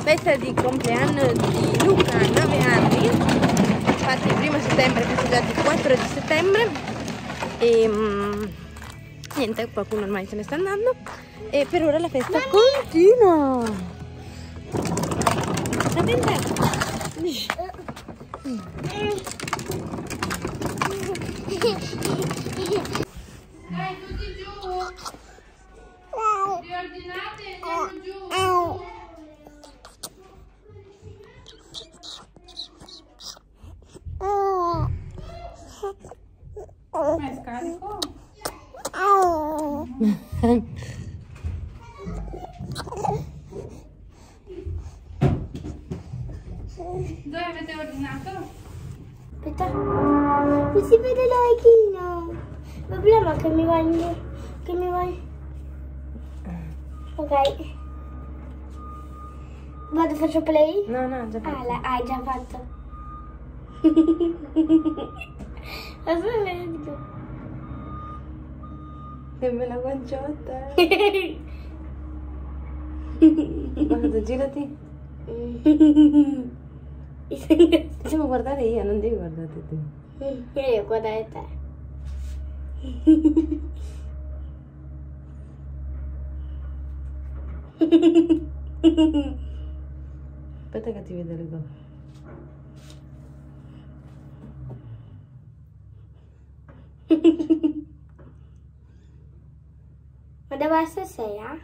festa di compleanno di Luca, 9 anni. Infatti il 1° settembre, festeggiati il 4 di settembre. E niente, qualcuno ormai se ne sta andando. E per ora la festa continua. Dai, tutti giù! Riordinate e andiamo giù! È scarico? Dove avete ordinato? Aspetta, non si vede l'orecchino. Il problema è che mi vai. Ok. Vado, faccio play? No, già fatto. Hai già fatto. Aspetta. Che bella guanciotta. Guarda, girati. Devo guardare io, non devi guardare te. Io guardare te. Aspetta che ti vedo le gomme. Ma deve essere 6, eh?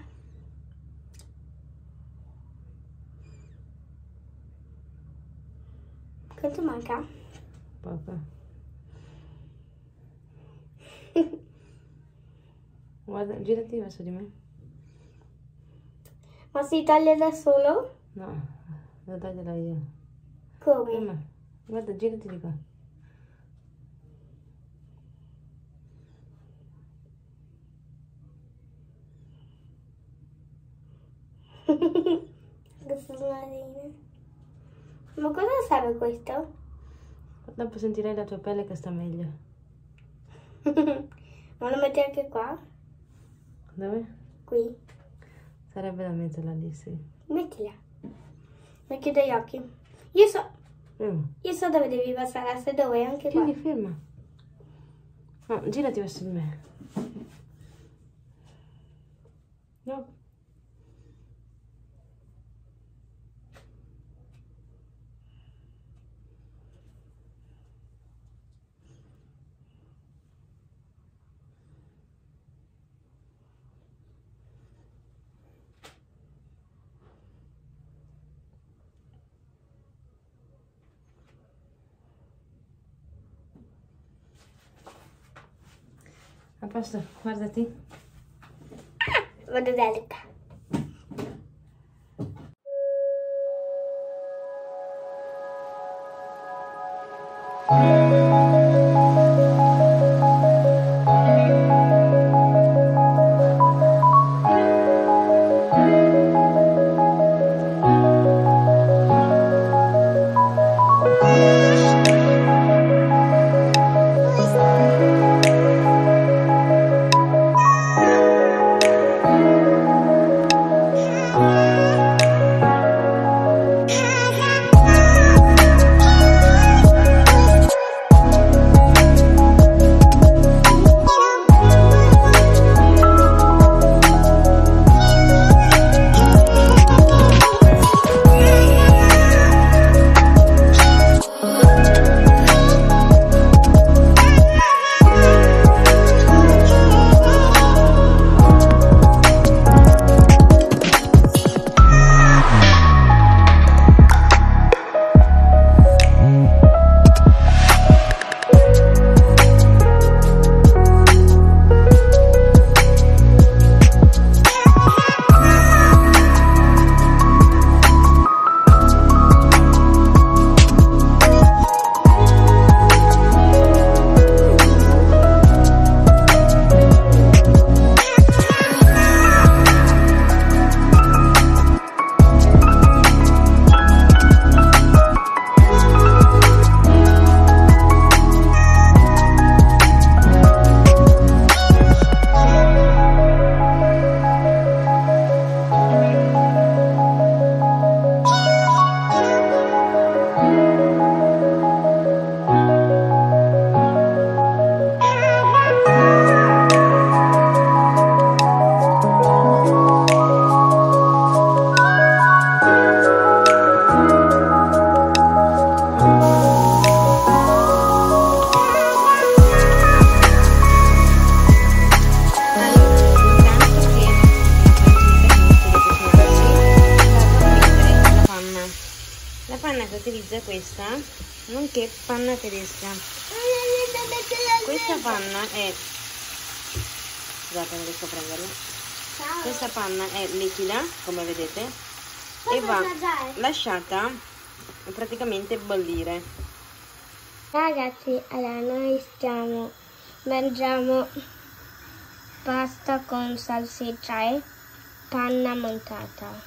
Quanto manca? Poco. Guarda, girati verso di me. Ma si toglie da solo? No, devo toglierla io. Come? Mamma, guarda, girati di qua. Questo smarrino. Ma cosa serve questo? Dopo sentirai la tua pelle che sta meglio. Ma lo metti anche qua? Dove? Qui. Sarebbe da metterla lì, sì. Mettila. Mi chiudo gli occhi. Io so Ferma. dove devi passare, se dove, anche qua. Quindi ferma. No, girati verso di me. No. A posto, guardati. Vado da Luca. Vanessa utilizza questa, nonché panna tedesca. Questa panna è... Scusate, non riesco a prenderla. Questa panna è liquida, come vedete, e va lasciata praticamente bollire. Ragazzi, allora noi mangiamo pasta con salsiccia e panna montata.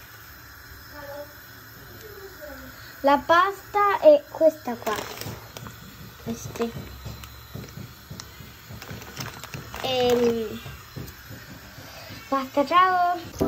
La pasta è questa qua. Questi. Basta, ciao!